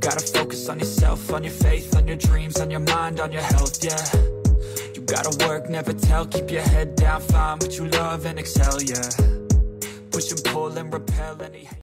gotta focus on yourself, on your faith, on your dreams, on your mind, on your health, yeah. You gotta work, never tell, keep your head down, find what you love and excel, yeah. Push and pull and repel any